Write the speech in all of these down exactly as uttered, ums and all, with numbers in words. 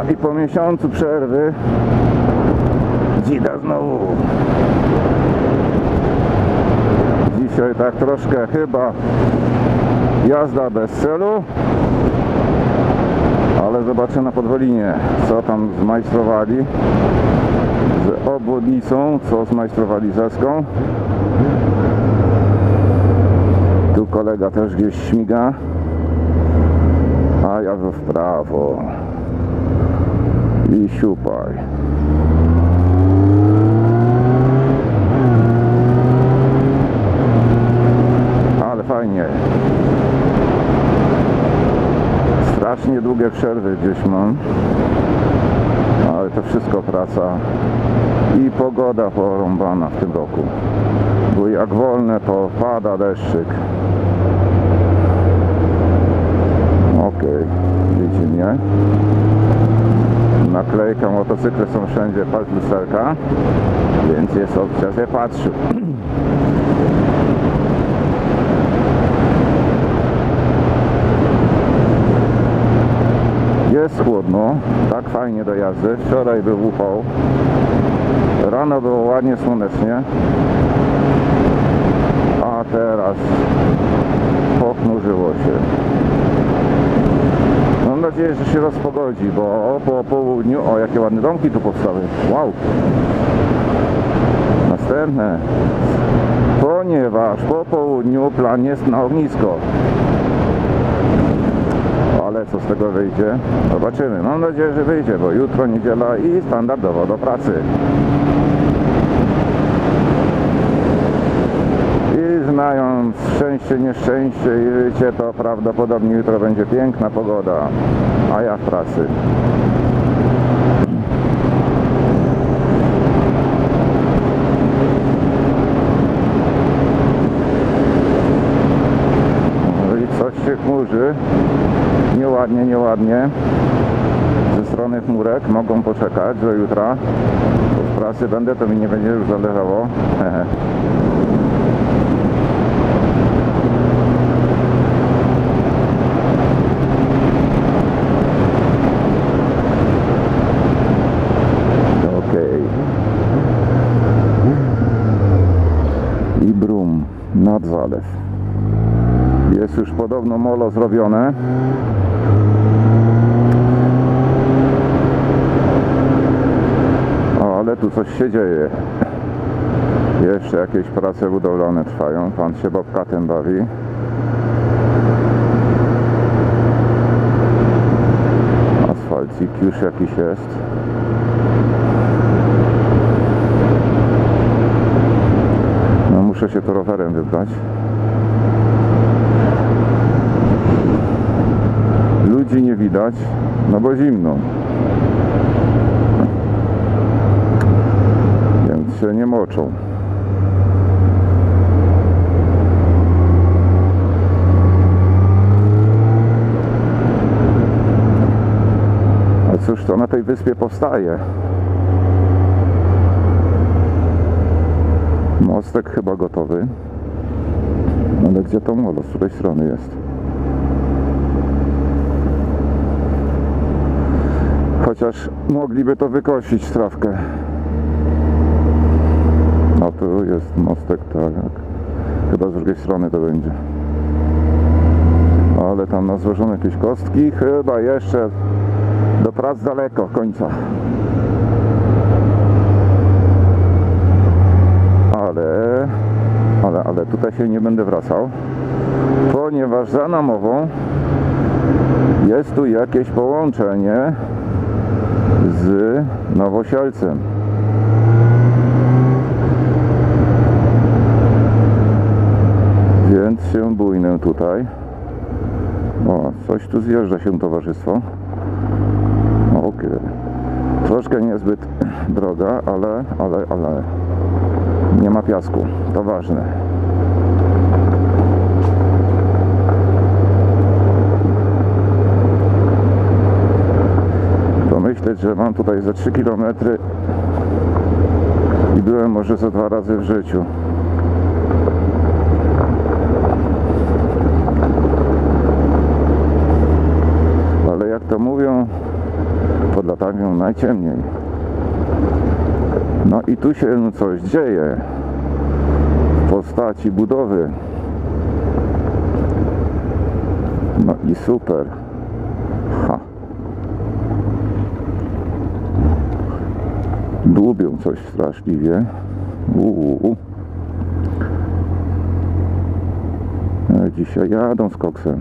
i po miesiącu przerwy dzida znowu. Dzisiaj tak troszkę chyba jazda bez celu, ale zobaczę na Podwolinie, co tam zmajstrowali z obwodnicą, co zmajstrowali z Eską. Tu kolega też gdzieś śmiga, a ja w prawo i siupaj. Ale fajnie. Strasznie długie przerwy gdzieś mam, ale to wszystko praca i pogoda porąbana w tym roku, bo jak wolne to pada deszczyk. Ok, widzicie mnie? Naklejka, motocykle są wszędzie, pal lusterka, więc jest opcja, że patrzył. Jest chłodno, tak fajnie do jazdy. Wczoraj był upał, rano było ładnie słonecznie, a teraz pochmurzyło się. Mam nadzieję, że się rozpogodzi, bo po południu, o jakie ładne domki tu powstały, wow. Następne, ponieważ po południu plan jest na ognisko. Ale co z tego wyjdzie? Zobaczymy. Mam nadzieję, że wyjdzie, bo jutro niedziela i standardowo do pracy. I znając szczęście, nieszczęście i życie, to prawdopodobnie jutro będzie piękna pogoda, a ja w pracy. Jeżeli coś się chmurzy, nieładnie, nieładnie, ze strony chmurek, mogą poczekać do jutra, bo w pracy będę, to mi nie będzie już zależało. Okej. I brum, nad zalew. Jest już podobno molo zrobione. O, ale tu coś się dzieje. Jeszcze jakieś prace budowlane trwają. Pan się bobkatem bawi. Asfalcik już jakiś jest. No, muszę się tu rowerem wybrać. Ludzi nie widać, no bo zimno. Więc się nie moczą. A cóż to na tej wyspie powstaje? Mostek chyba gotowy. Ale gdzie to molo? Z której strony jest? Chociaż mogliby to wykosić trawkę. No tu jest mostek, tak. Chyba z drugiej strony to będzie. Ale tam na złożone jakieś kostki. Chyba jeszcze do prac daleko końca. Ale, ale, ale tutaj się nie będę wracał, ponieważ za namową jest tu jakieś połączenie z Nowosielcem. Więc się bujnę tutaj. O, coś tu zjeżdża się towarzystwo. Okej. Okay. Troszkę niezbyt droga, ale, ale, ale nie ma piasku. To ważne. Myśleć, że mam tutaj za trzy kilometry i byłem może za dwa razy w życiu. Ale jak to mówią, pod latarnią najciemniej. No i tu się coś dzieje w postaci budowy. No i super. Ha. Dłubią coś straszliwie. Uuu. Dzisiaj jadą z koksem.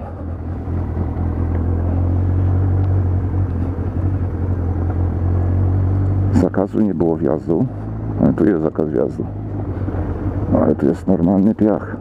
Zakazu nie było wjazdu. Ale tu jest zakaz wjazdu. Ale tu jest normalny piach.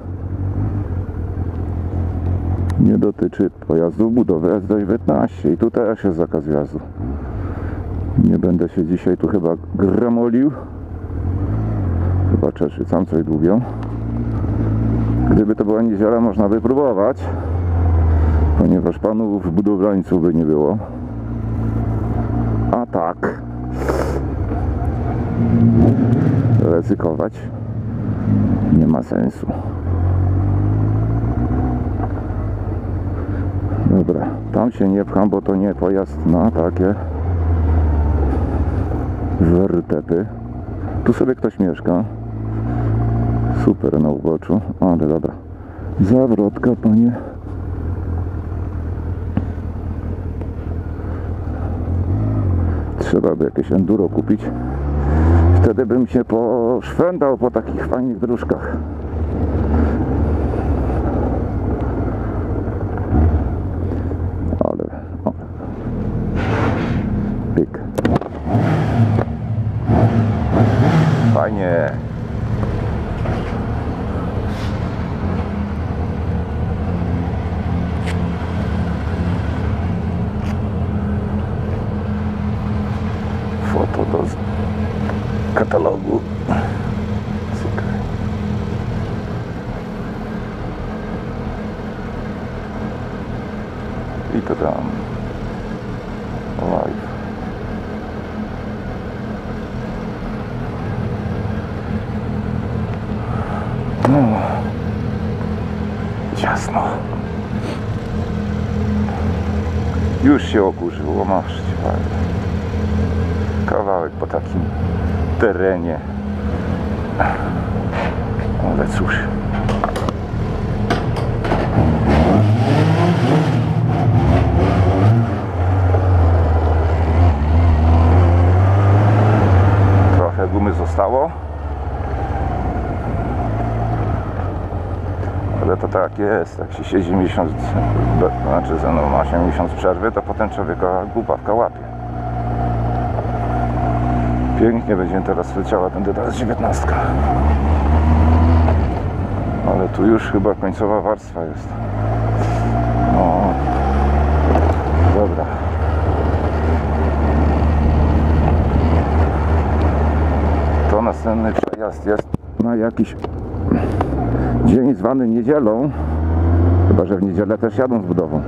Nie dotyczy pojazdów budowy S dziewiętnaście. I tu też jest zakaz wjazdu. Nie będę się dzisiaj tu chyba gramolił. Chyba Czeszy sam coś dłubią. Gdyby to była niedziela, można by próbować, ponieważ panów budowlańców by nie było. A tak, ryzykować nie ma sensu. Dobra, tam się nie pcham, bo to nie pojazd na takie wertepy. Tu sobie ktoś mieszka. Super na uboczu. Ale dobra. Zawrotka, panie. Trzeba by jakieś enduro kupić. Wtedy bym się poszwędał po takich fajnych dróżkach. Ale... O. Pyk. Fajnie. Foto do katalogu. Cyk. I to tam live. No, jasno. Już się okurzyło, masz fajnie. Kawałek po takim terenie. Ale cóż. Trochę gumy zostało. Ale to tak jest, jak się siedzi miesiąc, znaczy no, ma się miesiąc przerwy, to potem człowieka głupawka łapie. Pięknie będzie teraz leciała, będę teraz dziewiętnastka. Ale tu już chyba końcowa warstwa jest. No. Dobra. To następny przejazd jest na jakiś dzień zwany niedzielą. Chyba że w niedzielę też jadą z budową.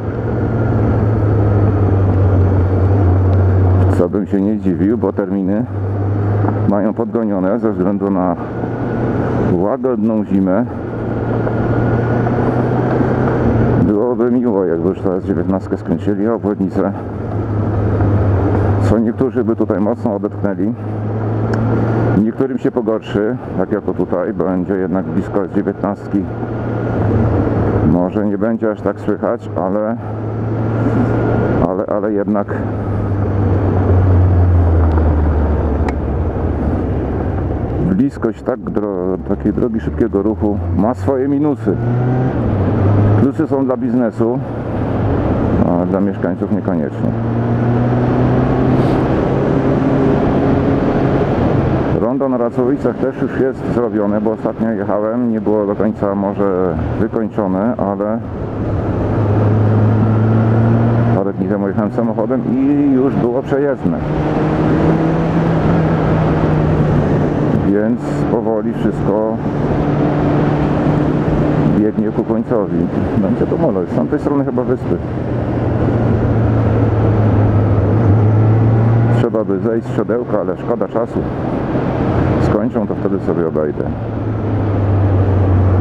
Co bym się nie dziwił, bo terminy mają podgonione ze względu na łagodną zimę. Byłoby miło, jakby już teraz dziewiętnastkę skończyli, a obwodnicę, co niektórzy by tutaj mocno odetchnęli. Niektórym się pogorszy, tak jak to tutaj, będzie jednak blisko dziewiętnastki. Może nie będzie aż tak słychać, ale ale, ale jednak bliskość tak dro takiej drogi szybkiego ruchu ma swoje minusy. Plusy są dla biznesu, a dla mieszkańców niekoniecznie. Rondo na Racławicach też już jest zrobione, bo ostatnio jechałem, nie było do końca może wykończone, ale parę dni temu jechałem samochodem i już było przejezdne. Więc powoli wszystko biegnie ku końcowi. Będzie to molo, z tamtej strony chyba wyspy. Trzeba by zejść z siodełka, ale szkoda czasu. Skończą, to wtedy sobie obejdę.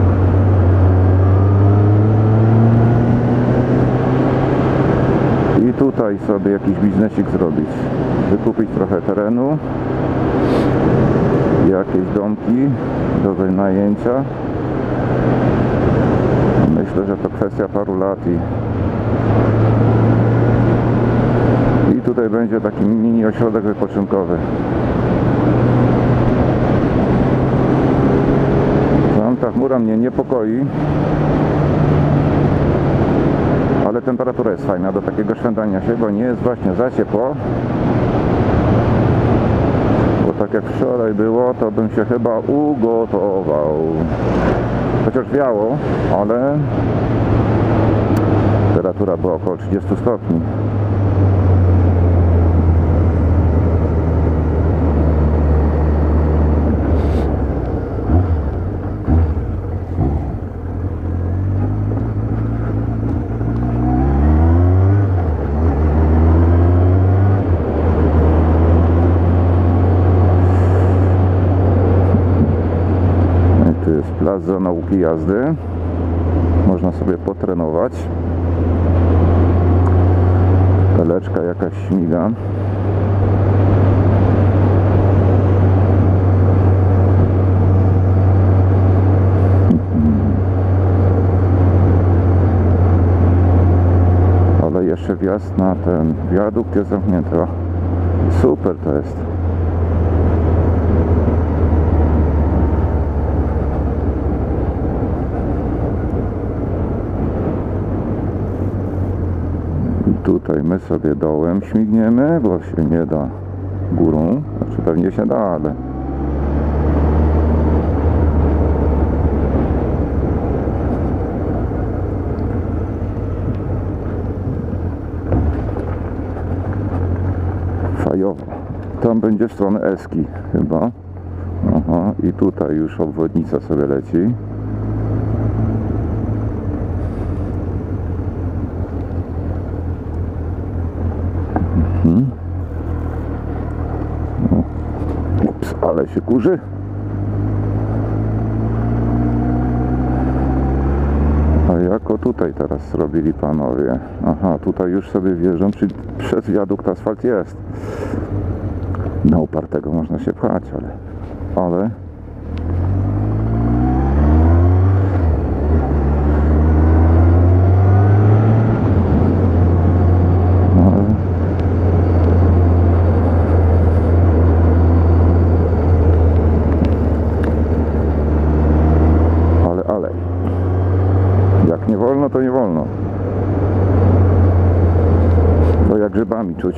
I I tutaj sobie jakiś biznesik zrobić. Wykupić trochę terenu. Jakieś domki do wynajęcia. Myślę, że to kwestia paru lat i, i tutaj będzie taki mini ośrodek wypoczynkowy. Tam ta chmura mnie niepokoi, ale temperatura jest fajna do takiego szwendania się, bo nie jest właśnie za ciepło. Bo tak jak wczoraj było, to bym się chyba ugotował. Chociaż wiało, ale temperatura była około trzydziestu stopni. Plac za nauki jazdy. Można sobie potrenować. Peleczka jakaś śmiga. Ale jeszcze wjazd na ten wiadukt jest zamknięty. Super to jest. Tutaj my sobie dołem śmigniemy, bo się nie da górą. Znaczy pewnie się da, ale fajowo. Tam będzie w stronę Eski chyba. Aha, i tutaj już obwodnica sobie leci. Hmm. Ups, ale się kurzy. A jako tutaj teraz zrobili panowie. Aha, tutaj już sobie wjeżdżą, czyli przez wiadukt asfalt jest. Na upartego można się pchać, ale... ale... Jak nie wolno, to nie wolno. To jak grzybami czuć.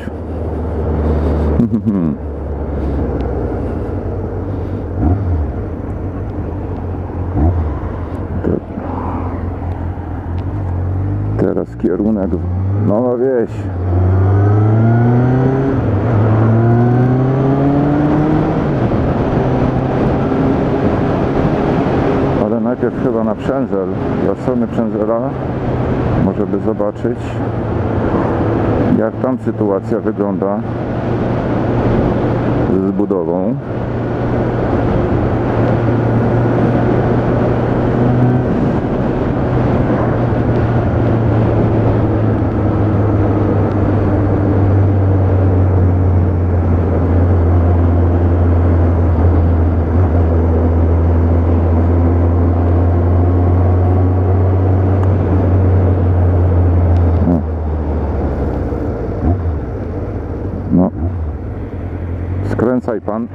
Teraz kierunek Nowa Wieś. Najpierw chyba na Przędzel, do strony Przędzela, może by zobaczyć, jak tam sytuacja wygląda z budową. No, skręcaj pan.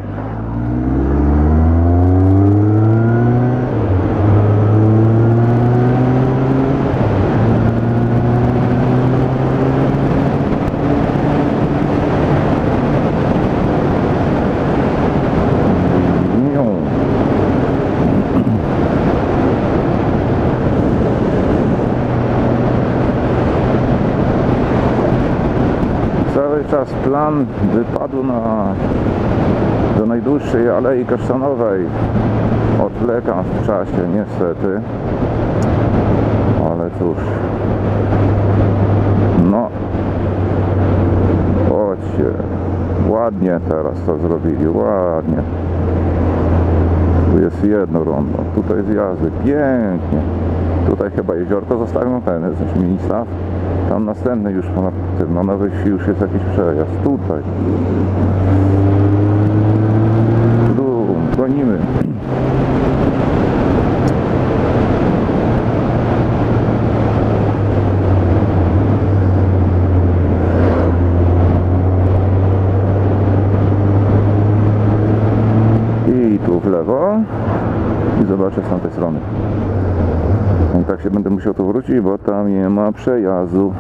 Cały czas plan wypadu na, do najdłuższej Alei Kasztanowej. Odwlekam w czasie niestety, ale cóż, no chodźcie, ładnie teraz to zrobili, ładnie. Tu jest jedno rondo, tutaj zjazdy, pięknie. Tutaj chyba jeziorko zostawią, ten jest mini staw. Tam tam następny już ponad tym, na Nowej Wsi już jest jakiś przejazd. Tutaj. Tu, gonimy. I tu w lewo. I zobaczę z tamtej strony. I tak się będę musiał tu wrócić, bo tam nie ma przejazdu.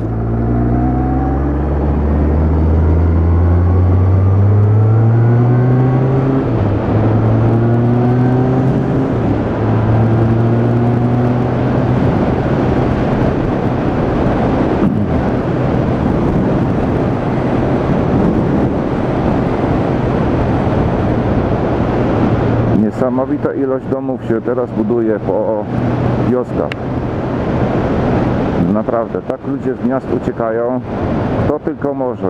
Niesamowita ilość domów się teraz buduje po wioskach. Naprawdę, tak ludzie z miast uciekają, kto tylko może.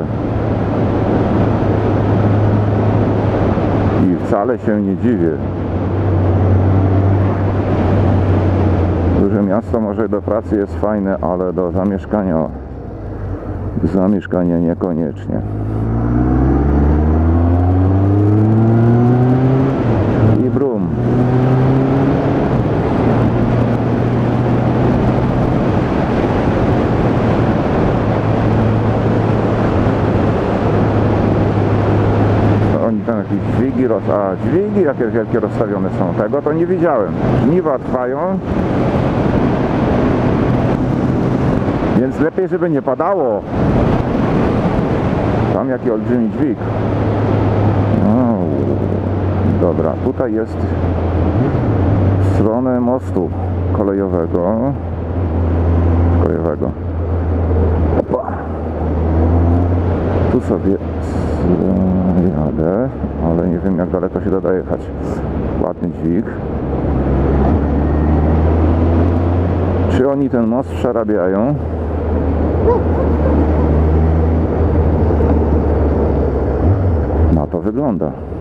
I wcale się nie dziwię. Duże miasto może do pracy jest fajne, ale do zamieszkania, zamieszkania niekoniecznie. I brum. Oni tam jakieś dźwigi, roz... a dźwigi jakie wielkie rozstawione są, tego to nie widziałem. Żniwa trwają, więc lepiej, żeby nie padało. Tam jaki olbrzymi dźwig. No, dobra, tutaj jest w stronę mostu kolejowego. Kolejowego. Opa. Tu sobie jadę, ale nie wiem jak daleko się da jechać. Ładny dźwig. Czy oni ten most przerabiają? Na to wygląda.